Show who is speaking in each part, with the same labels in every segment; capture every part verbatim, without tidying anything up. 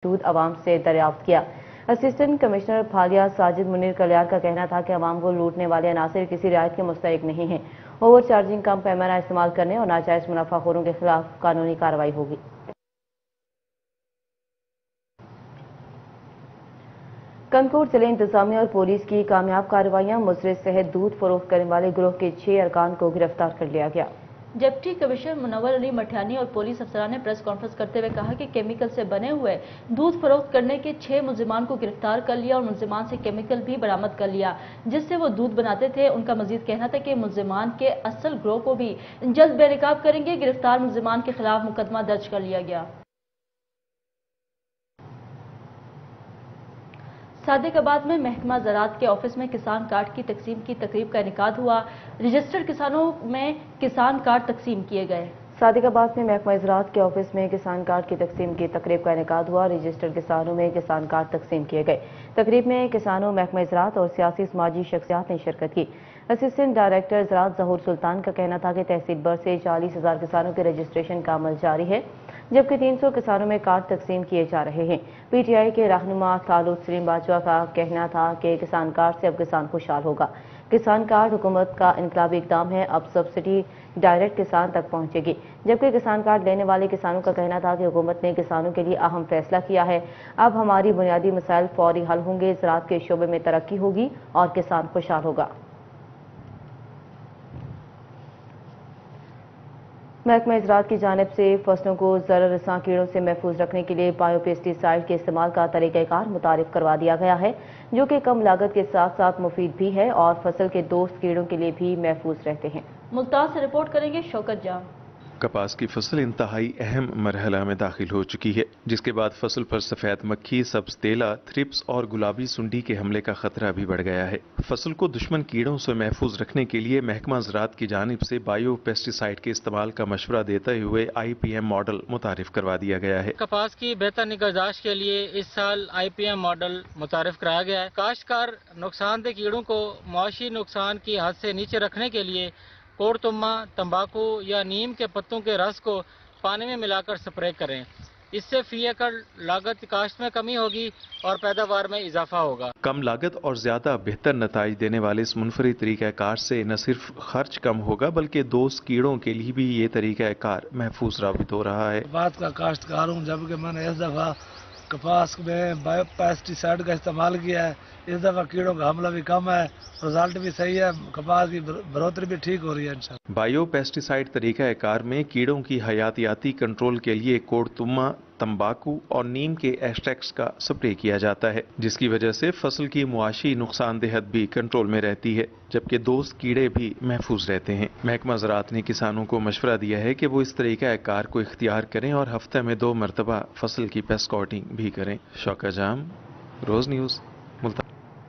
Speaker 1: موجود عوام سے دریافت کیا۔ اسسٹنٹ کمشنر پھالیا ساجد منیر کلیار کا کہنا تھا کہ عوام کو لوٹنے والے عناصر کسی رعایت کے مستحق نہیں ہیں۔ اوور چارجنگ کم پیمانہ استعمال کرنے اور ناجائز منافع خوروں کے خلاف قانونی کارروائی ہوگی۔ کنکور ضلع انتظامیہ اور پولیس کی کامیاب کارروائیاں، مضر صحت دودھ فروخت کرنے والے گروہ کے چھ ارکان کو گرفتار کر لیا گیا۔
Speaker 2: ڈپٹی کمشنر منور علی مٹھیانی اور پولیس افسران نے پریس کانفرنس کرتے ہوئے کہا کہ کیمیکل سے بنے ہوئے دودھ فروخت کرنے کے چھ ملزمان کو گرفتار کر لیا اور ملزمان سے کیمیکل بھی برآمد کر لیا جس سے وہ دودھ بناتے تھے۔ ان کا مزید کہنا تھا کہ ملزمان کے اصل گروہ کو بھی جلد بے نقاب کریں گے۔ گرفتار ملزمان کے خلاف مقدمہ درج کر لیا گیا۔ صادق آباد میں محکمہ زراعت کے آفس میں کسان کارڈ کی تقسیم کی تقریب کا انعقاد ہوا۔ رجسٹرڈ کسانوں میں کسان کارڈ تقسیم کیے گئے۔
Speaker 1: صادق آباد میں محکمہ زراعت کے آفس میں کسان کارڈ کی تقسیم کی تقریب کا انعقاد ہوا۔ رجسٹرڈ کسانوں میں کسان کارڈ تقسیم کیے گئے۔ تقریب میں کسانوں، محکمہ زراعت اور سیاسی سماجی شخصیات نے شرکت کی۔ اسسٹنٹ ڈائریکٹر زراعت ظہور سلطان کا کہنا تھا کہ تحصیل بر سے چالیس ہزار کسانوں کے رجسٹریشن کا عمل جاری ہے، جبکہ تین سو کسانوں میں کارڈ تقسیم کیے جا رہے ہیں۔ پی ٹی آئی کے رہنما خالد سلیم باجوہ کا کہنا تھا کہ کسان کارڈ سے اب کسان خوشحال ہوگا۔ کسان کارڈ حکومت کا انقلابی اقدام ہے، اب سبسڈی ڈائریکٹ کسان تک پہنچے گی، جبکہ کسان کارڈ لینے والے کسانوں کا کہنا تھا کہ حکومت نے کسانوں کے لیے اہم فیصلہ کیا ہے، اب ہماری بنیادی مسائل فوری حل ہوں گے، زراعت کے شعبے میں ترقی ہوگی اور کسان خوشحال ہوگا۔ محکمہ زراعت کی جانب سے فصلوں کو ضرر رساں کیڑوں سے محفوظ رکھنے کے لیے بایو پیسٹی سائیڈ کے استعمال کا طریقہ کار متعارف کروا دیا گیا ہے، جو کہ کم لاگت کے ساتھ ساتھ مفید بھی ہے اور فصل کے دوست کیڑوں کے لیے بھی محفوظ رہتے ہیں۔
Speaker 2: ملتاز سے رپورٹ کریں گے شوکت جام۔
Speaker 3: کپاس کی فصل انتہائی اہم مرحلہ میں داخل ہو چکی ہے، جس کے بعد فصل پر سفید مکھی، سبز تیلا، تھرپس اور گلابی سنڈی کے حملے کا خطرہ بھی بڑھ گیا ہے۔ فصل کو دشمن کیڑوں سے محفوظ رکھنے کے لیے محکمہ زراعت کی جانب سے بایو پیسٹی سائیڈ کے استعمال کا مشورہ دیتے ہوئے آئی پی ایم ماڈل متعارف کروا دیا گیا ہے۔
Speaker 4: کپاس کی بہتر نگہداشت کے لیے اس سال آئی پی ایم ماڈل متعارف کرایا گیا ہے۔ کاشتکار نقصان دہ کیڑوں کو معاشی نقصان کی حد سے نیچے رکھنے کے لیے کوڑ تما، تمباکو یا نیم کے پتوں کے رس کو پانی میں ملا کر سپرے کریں۔ اس سے فی ایکڑ لاگت کاشت میں کمی ہوگی اور پیداوار میں اضافہ ہوگا۔
Speaker 3: کم لاگت اور زیادہ بہتر نتائج دینے والے اس منفرد طریقہ کار سے نہ صرف خرچ کم ہوگا بلکہ دوست کیڑوں کے لیے بھی یہ طریقہ کار محفوظ ثابت ہو رہا ہے۔
Speaker 5: بات کا کاشتکار ہوں، جبکہ میں نے اس دفعہ کپاس میں بایو پیسٹی سائیڈ کا استعمال کیا ہے۔ اس دفعہ کیڑوں کا حملہ بھی کم ہے، رزلٹ بھی صحیح ہے، کپاس کی بڑھوتری بھی ٹھیک ہو رہی ہے انشاءاللہ۔
Speaker 3: بایو پیسٹی سائیڈ طریقہ کار میں کیڑوں کی حیاتیاتی کنٹرول کے لیے کوڑ تما، تمباکو اور نیم کے ایسٹیکس کا سپرے کیا جاتا ہے، جس کی وجہ سے فصل کی معاشی نقصان دہت بھی کنٹرول میں رہتی ہے، جبکہ دوست کیڑے بھی محفوظ رہتے ہیں۔ محکمہ زراعت نے کسانوں کو مشورہ دیا ہے کہ وہ اس طریقہ کار کو اختیار کریں اور ہفتے میں دو مرتبہ فصل کی پیسٹ کاٹنگ بھی کریں۔ شوکت جام، روز نیوز، ملتان۔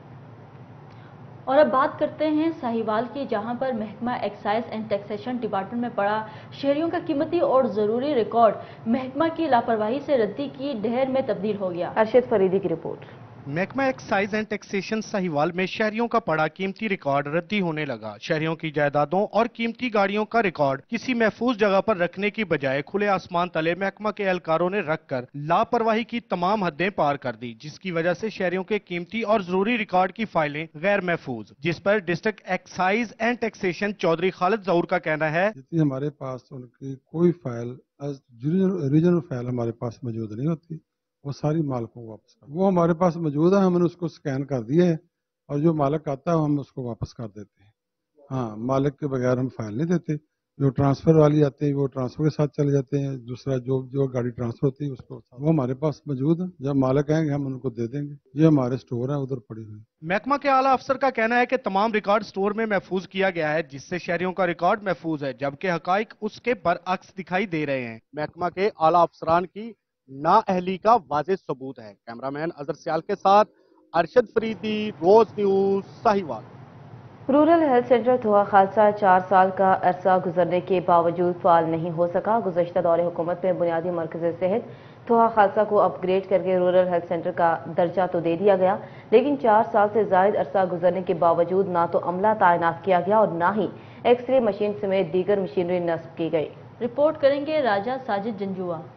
Speaker 2: اور اب بات کرتے ہیں ساہیوال کی، جہاں پر محکمہ ایکسائز اینڈ ٹیکسیشن ڈپارٹمنٹ میں پڑا شہریوں کا قیمتی اور ضروری ریکارڈ محکمہ کی لاپرواہی سے ردی کی ڈھیر میں تبدیل ہو گیا۔
Speaker 1: ارشد فریدی کی رپورٹ۔
Speaker 6: محکمہ ایکسائز اینڈ ٹیکسیشن ساہیوال میں شہریوں کا پڑا قیمتی ریکارڈ ردی ہونے لگا۔ شہریوں کی جائیدادوں اور قیمتی گاڑیوں کا ریکارڈ کسی محفوظ جگہ پر رکھنے کی بجائے کھلے آسمان تلے محکمہ کے اہلکاروں نے رکھ کر لاپرواہی کی تمام حدیں پار کر دی، جس کی وجہ سے شہریوں کے قیمتی اور ضروری ریکارڈ کی فائلیں غیر محفوظ، جس پر district excise and taxation Chaudhry Khalid Zahoor کا کہنا ہے
Speaker 7: جتنی ہمارے پاس ان کی کوئی فائل اوریجنل فائل ہمارے پاس موجود نہیں ہوتی، وہ ساری مالکوں کو واپس کر وہ ہمارے پاس موجود ہے، ہم نے اس کو سکین کر دیے ہے اور جو مالک آتا ہے ہم اس کو واپس کر دیتے ہیں۔ ہاں، مالک کے بغیر ہم فائل نہیں دیتے، جو ٹرانسفر والی آتے ہیں وہ ٹرانسفر کے ساتھ چلے جاتے ہیں، دوسرا جو جو گاڑی ٹرانسفر ہوتی ہے اس کو وہ ہمارے پاس موجود ہے، جب مالک آئیں گے ہم ان کو دے دیں گے، یہ ہمارے سٹور ہیں ادھر پڑی ہوئی۔
Speaker 6: محکمہ کے اعلیٰ افسر کا کہنا ہے کہ تمام ریکارڈ سٹور میں محفوظ کیا گیا ہے، جس سے شہریوں کا ریکارڈ محفوظ ہے، جبکہ حقائق اس کے برعکس دکھائی دے رہے ہیں۔ محکمہ کے اعلیٰ افسران کی نااہلی کا واضح ثبوت ہے۔ کیمرامین اظہر سیال کے ساتھ Arshad Faridi, Roze News, Sahiwal.
Speaker 1: Rural health centre Thoha Khalsa چار سال کا عرصہ گزرنے کے باوجود فعال نہیں ہو سکا۔ گزشتہ دور حکومت میں بنیادی مرکز صحت تھوہا خالصہ کو اپ گریڈ کر کے رورل ہیلتھ سینٹر کا درجہ تو دے دیا گیا، لیکن چار سال سے زائد عرصہ گزرنے کے باوجود نہ تو عملہ تعینات کیا گیا اور نہ ہی ایکس رے مشین سمیت دیگر مشینری نصب کی گئی۔
Speaker 2: رپورٹ کریں گے راجہ ساجد جنجوا۔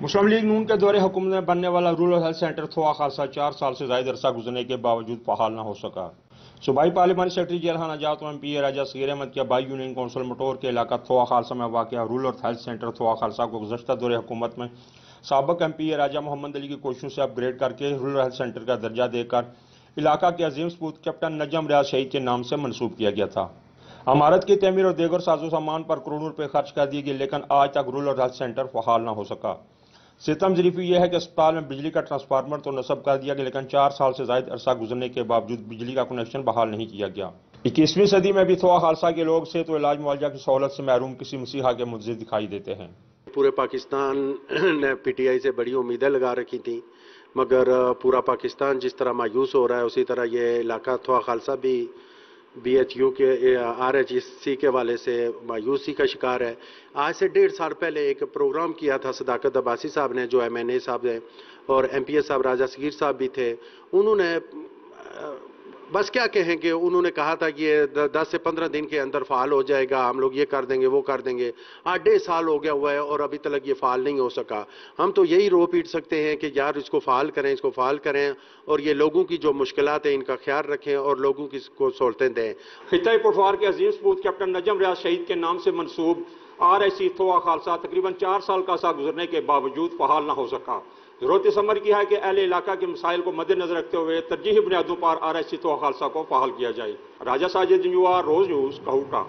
Speaker 8: मुस्लिम लीग नून के दौरे हुकूमत में बनने वाला रूरल हेल्थ सेंटर थोआ खालसा चार साल से ज्यादा अरसा गुजरने के बावजूद फहाल न हो सका। सूबाई पार्लिमानी सेक्रेटरी जेलखाना जात M P A Raja Saghir Ahmed के बाई यूनियन काउंसिल मटोर के इलाका थोआ खालसा में वाक़ रूरल हेल्थ सेंटर थोआ खालसा को गुज़श्ता दौरे हुकूमत में साबिक़ M P A Raja Mohammad Ali की कोशिशों से अपग्रेड करके रूरल हेल्थ सेंटर का दर्जा देकर इलाका के अजीम सपूत कैप्टन नजम रियाज शहीद के नाम से मनसूब किया गया था। इमारत की तमीर और दीगर साजो सामान पर करोड़ों रुपये खर्च कर दिए गए, लेकिन आज तक रूरल हेल्थ सेंटर फहाल न हो सका। सितम ज़रीफ़ी यह है कि अस्पताल में बिजली का ट्रांसफार्मर तो नस्ब कर दिया गया, लेकिन चार साल से ज्यादा अरसा गुजरने के बावजूद बिजली का कनेक्शन बहाल नहीं किया गया। इक्कीसवीं सदी में भी थोआ खालसा के लोग से तो इलाज मुआवजा की सहूलत से महरूम किसी मसीहा के मुद्दे दिखाई देते हैं।
Speaker 9: पूरे पाकिस्तान ने पी टी आई से बड़ी उम्मीदें लगा रखी थी, मगर पूरा पाकिस्तान जिस तरह मायूस हो रहा है उसी तरह ये इलाका थोआ खालसा भी बी एच यू के आर एच सी के वाले से मायूसी का शिकार है। आज से डेढ़ साल पहले एक प्रोग्राम किया था सदाकत अब्बासी साहब ने, जो एम एन ए साहब हैं, और एम पी ए साहब राजा सगीर साहब भी थे। उन्होंने बस क्या कहेंगे, उन्होंने कहा था कि ये दस से पंद्रह दिन के अंदर फाल हो जाएगा, हम लोग ये कर देंगे वो कर देंगे। आज डेढ़ साल हो गया हुआ है और अभी तक ये फाल नहीं हो सका। हम तो यही रो पीट सकते हैं कि यार इसको फाल करें, इसको फाल करें और ये लोगों की जो मुश्किलात है इनका ख्याल रखें और लोगों की को सहूलतें दें।
Speaker 8: खित्ता पटवार के अजीम सपूत कैप्टन नजम रियाज शहीद के नाम से मनसूब आर एस सी थोआ खालसा तकरीबन चार साल का सा गुजरने के बावजूद फहाल न हो सका। जरूरत इस अमर की है कि अहले इलाका के मसाइल को मद्देनजर रखते हुए तरजीही बुनियादों पर आर एस सी थोआ खालसा को फहाल किया जाए। राजा साजिद जंजुआ, रोज न्यूज, कहूटा।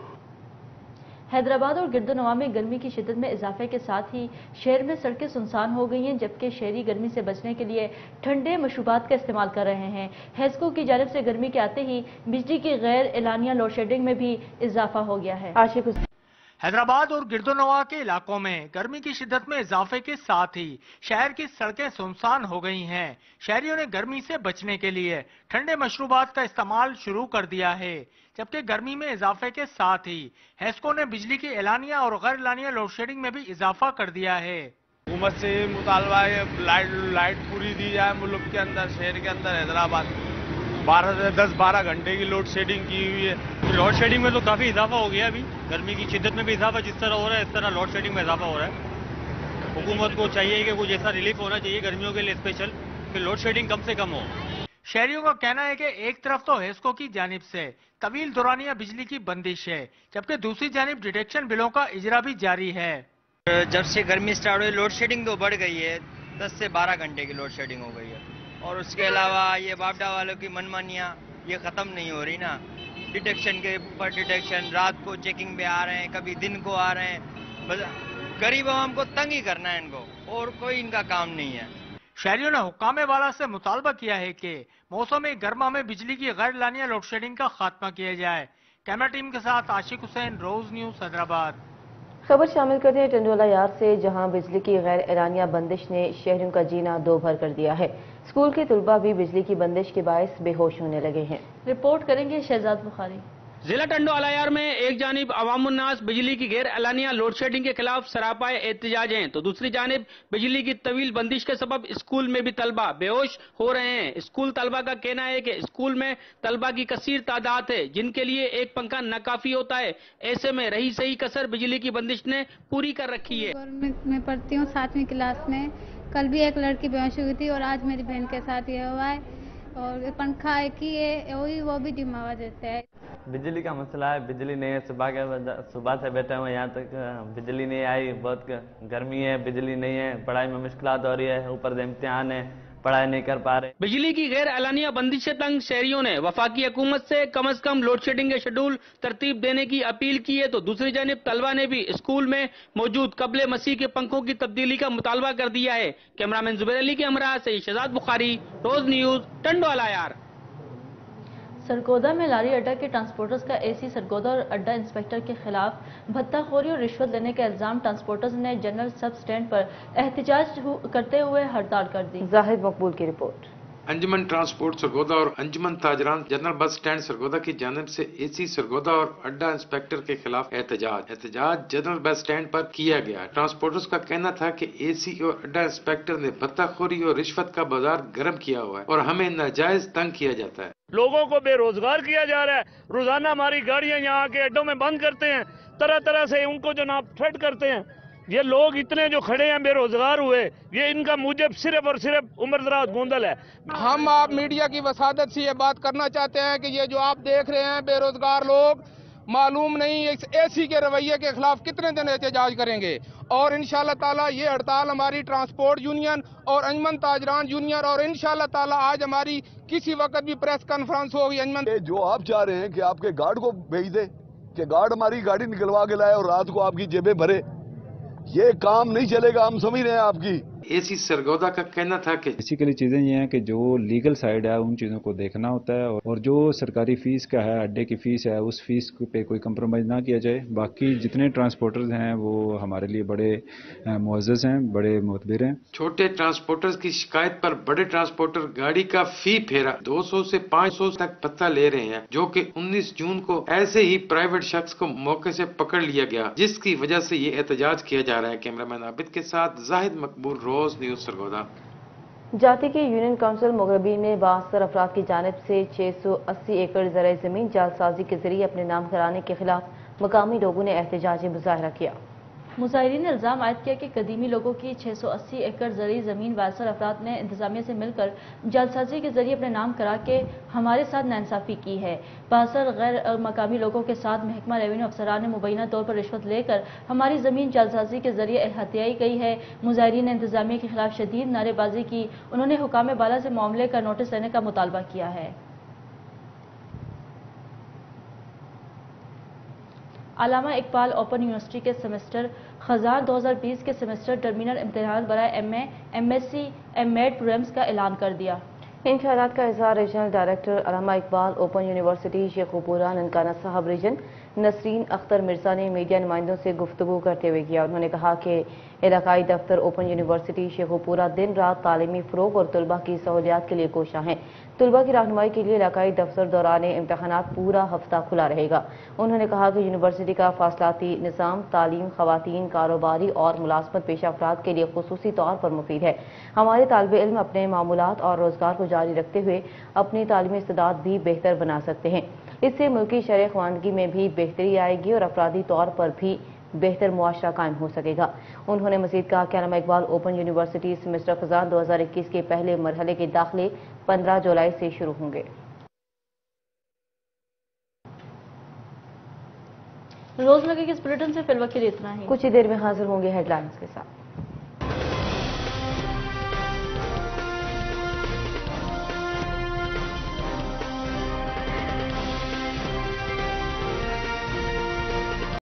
Speaker 2: हैदराबाद और गिरदोनवा में गर्मी की शिद्दत में इजाफे के साथ ही शहर में सड़कें सुनसान हो गई हैं, जबकि शहरी गर्मी से बचने के लिए ठंडे मशरूबात का इस्तेमाल कर रहे हैं। हेस्को की जानिब से गर्मी के आते ही बिजली की गैर एलानिया लोड शेडिंग में भी इजाफा हो गया है। आशिक
Speaker 6: हैदराबाद और गिरदोनवा के इलाकों में गर्मी की शिद्दत में इजाफे के साथ ही शहर की सड़कें सुनसान हो गई हैं। शहरियों ने गर्मी से बचने के लिए ठंडे मशरूबात का इस्तेमाल शुरू कर दिया है, जबकि गर्मी में इजाफे के साथ ही हेस्को ने बिजली की एलानिया और गैर एलानिया लोड शेडिंग में भी इजाफा कर दिया है।
Speaker 10: हुकूमत से मुतालबा है लाइट लाइट पूरी दी जाए मुल्क के अंदर, शहर के अंदर हैदराबाद बारह से दस बारह घंटे की लोड शेडिंग की हुई है।
Speaker 11: लोड शेडिंग में तो काफी इजाफा हो गया, अभी गर्मी की शिद्दत में भी इजाफा जिस तरह हो रहा है इस तरह लोड शेडिंग में इजाफा हो रहा है। हुकूमत को चाहिए कि कुछ ऐसा रिलीफ होना चाहिए गर्मियों के लिए स्पेशल, कि लोड शेडिंग कम से कम हो।
Speaker 6: शहरियों का कहना है कि एक तरफ तो हेस्को की जानिब से तवील दौरानिया बिजली की बंदिश है, जबकि दूसरी जानिब डिटेक्शन बिलों का इजरा भी जारी है।
Speaker 12: जब से गर्मी स्टार्ट हुई लोड शेडिंग तो बढ़ गई है, दस से बारह घंटे की लोड शेडिंग हो गई है। और उसके अलावा ये बापडा वालों की मनमानियाँ ये खत्म नहीं हो रही ना। डिटेक्शन के ऊपर डिटेक्शन, रात को चेकिंग पे आ रहे हैं, कभी दिन को आ रहे हैं। बस गरीब आवाम को तंग ही करना है इनको, और कोई इनका काम नहीं है।
Speaker 6: शहरियों ने हुक्कामे वाला से मुतालबा किया है कि मौसम गर्मा में बिजली की गैर लानिया लोड शेडिंग का खात्मा किया जाए। कैमरा टीम के साथ आशिक हुसैन, रोज न्यूज, हैदराबाद।
Speaker 1: खबर शामिल करते हैं टंडोला यार से, जहां बिजली की गैर एलानिया बंदिश ने शहरियों का जीना दो भर कर दिया है। स्कूल के तुलबा भी बिजली की बंदिश के बायस बेहोश होने लगे हैं।
Speaker 2: रिपोर्ट करेंगे शहजाद बुखारी।
Speaker 13: जिला टंडो अलायार में एक जानिब अवामुन्नास बिजली की गैर एलानिया लोड शेडिंग के खिलाफ सरापाए एहतजाज हैं, तो दूसरी जानिब बिजली की तवील बंदिश के सबब स्कूल में भी तलबा बेहोश हो रहे हैं। स्कूल तलबा का कहना है कि स्कूल में तलबा की कसीर तादाद है जिनके लिए एक पंखा नाकाफी होता है। ऐसे में रही सही कसर बिजली की बंदिश ने पूरी कर रखी है।
Speaker 14: गवर्नमेंट में पढ़ती हूँ सातवीं क्लास में। कल भी एक लड़की बेहोश हुई थी और आज मेरी बहन के साथ ये हुआ है। और पंखा एक ही है, वही वो भी धीमा आवाज देता है।
Speaker 15: बिजली का मसला है, बिजली नहीं है। सुबह के सुबह से बैठे हुए यहाँ तक बिजली नहीं आई। बहुत गर्मी है, बिजली नहीं है, पढ़ाई में मुश्किलात हो रही है, ऊपर से इम्तिहान है, पढ़ाई नहीं कर पा रहे।
Speaker 13: बिजली की गैर एलानिया बंदिश से तंग शहरियों ने वफाकी हुकूमत से कम अज कम लोड शेडिंग के शेड्यूल तरतीब देने की अपील की है, तो दूसरी जानिब तलबा ने भी स्कूल में मौजूद कबले मसीह के पंखों की तब्दीली का मुतालबा कर दिया है। कैमरामैन जुबैर अली के हमरा से शहजाद बुखारी, रोज न्यूज, टंडोला यार।
Speaker 2: सरगोदा में लारी अड्डा के ट्रांसपोर्टर्स का एसी सरगोदा और अड्डा इंस्पेक्टर के खिलाफ भत्ताखोरी और रिश्वत लेने का इल्जाम ट्रांसपोर्टर्स ने जनरल सब स्टैंड पर एहतजाज करते हुए हड़ताल कर दी।
Speaker 1: जाहिद मकबूल की रिपोर्ट।
Speaker 16: अंजुमन ट्रांसपोर्ट सरगोदा और अंजुमन ताजरान जनरल बस स्टैंड सरगोदा की जानिब से एसी सरगोदा और अड्डा इंस्पेक्टर के खिलाफ एहतजाज एहतजाज जनरल बस स्टैंड पर किया गया। ट्रांसपोर्टर्स का कहना था कि एसी और अड्डा इंस्पेक्टर ने भत्ताखोरी और रिश्वत का बाजार गर्म किया हुआ है और हमें नाजायज तंग किया जाता है।
Speaker 11: लोगों को बेरोजगार किया जा रहा है। रोजाना हमारी गाड़ियां यहाँ के अड्डों में बंद करते हैं, तरह तरह से उनको जनाब थ्रेट करते हैं।
Speaker 17: ये लोग इतने जो खड़े हैं बेरोजगार हुए, ये इनका मुजब सिर्फ और सिर्फ उम्रदराज गोंदल है।
Speaker 18: हम आप मीडिया की वसादत से ये बात करना चाहते हैं कि ये जो आप देख रहे हैं बेरोजगार लोग, मालूम नहीं इस एसी के रवैये के खिलाफ कितने दिन एहतजाज करेंगे। और इंशाल्लाह ताला ये हड़ताल हमारी ट्रांसपोर्ट यूनियन और अंजमन ताजरान यूनियन और इंशाल्लाह ताला आज हमारी किसी वक्त भी प्रेस कॉन्फ्रेंस होगी। अंजमन
Speaker 19: जो आप चाह रहे हैं कि आपके गार्ड को भेज दे कि गार्ड हमारी गाड़ी निकलवा के लाए और रात को आपकी जेबें भरे, ये काम नहीं चलेगा। हम समझ रहे हैं आपकी।
Speaker 16: एसी सरगोदा का कहना था कि
Speaker 20: बेसिकली चीज़ें ये हैं कि जो लीगल साइड है उन चीज़ों को देखना होता है और जो सरकारी फीस का है, अड्डे की फीस है, उस फीस पे कोई कंप्रोमाइज़ ना किया जाए। बाकी जितने ट्रांसपोर्टर्स हैं वो हमारे लिए बड़े मुअज़्ज़ज़ हैं, बड़े मोतबर हैं।
Speaker 16: छोटे ट्रांसपोर्टर्स की शिकायत पर बड़े ट्रांसपोर्टर गाड़ी का फी फेरा दो सौ से पाँच सौ तक पता ले रहे हैं, जो कि उन्नीस जून को ऐसे ही प्राइवेट शख्स को मौके से पकड़ लिया गया, जिसकी वजह से ये एहतजाज किया जा रहा है। कैमरामैन आबिद के साथ जाहिद मकबूल, रोज न्यूज सरगोदा।
Speaker 1: जाती की यूनियन काउंसिल मुगरबी में बहत्तर अफराद की जानिब से छह सौ अस्सी एकड़ ज़राई ज़मीन जालसाजी के जरिए अपने नाम कराने के खिलाफ मकामी लोगों ने एहतजाजी मुजाहरा किया।
Speaker 2: मुजाहिरीन ने इल्जाम आयद किया कि कदीमी लोगों की छह सौ अस्सी एकड़ ज़रूरी ज़मीन वायसर अफराद ने इंतजामिया से मिलकर जालसाजी के जरिए अपने नाम करा के हमारे साथ नाइंसाफ़ी की है। बासर गैर मकामी लोगों के साथ महकमा रेवेन्यू अफसरान ने मुबैना तौर पर रिश्वत लेकर हमारी ज़मीन जालसाजी के जरिए हत्याई गई है। मुजाहिरीन ने इंतजामिया के खिलाफ शदीद नारेबाजी की। उन्होंने हुकाम बाला से मामले का नोटिस लेने का मुतालबा किया है। अल्लामा इकबाल ओपन यूनिवर्सिटी के सेमेस्टर खजान दो हज़ार बीस के सेमेस्टर टर्मिनल इम्तिहान बराए M A, M S C, M Ed programmes का ऐलान कर दिया।
Speaker 1: इन ख्यालात का इजहार regional director Allama Iqbal Open University Sheikhupura Nankana Sahib region Nasreen Akhtar Mirza ने मीडिया नुमाइंदों से गुफ्तगू करते हुए किया। उन्होंने कहा कि इलाकाई दफ्तर ओपन यूनिवर्सिटी शेखुपुरा दिन रात तालीमी फ़रोग और तलबा की सहूलियात के लिए कोशां हैं। तलबा की रहनुमाई के लिए इलाकाई दफ्तर दौरान इम्तहानात पूरा हफ्ता खुला रहेगा। उन्होंने कहा कि यूनिवर्सिटी का फासलाती निज़ाम तालीम, खवातीन, कारोबारी और मुलाजमत पेशा अफराद के लिए खुसूसी तौर पर मुफीद है। हमारे तालिब इल्म अपने मामूलात और रोजगार को जारी रखते हुए अपनी तालीमी इस्तेदाद भी बेहतर बना सकते हैं। इससे मुल्की शरह ख़वानगी में भी बेहतरी आएगी और अफरादी तौर पर भी बेहतर मुआशरा कायम हो सकेगा। उन्होंने मजीद कहा कि Allama Iqbal Open University semester खजान दो हज़ार इक्कीस के पहले मरहले के दाखिले पंद्रह जुलाई से शुरू होंगे।
Speaker 2: रोजमर्रा के इस बुलेटिन से फिलहाल के लिए इतना ही।
Speaker 1: कुछ ही देर में हाजिर होंगे हेडलाइंस के साथ।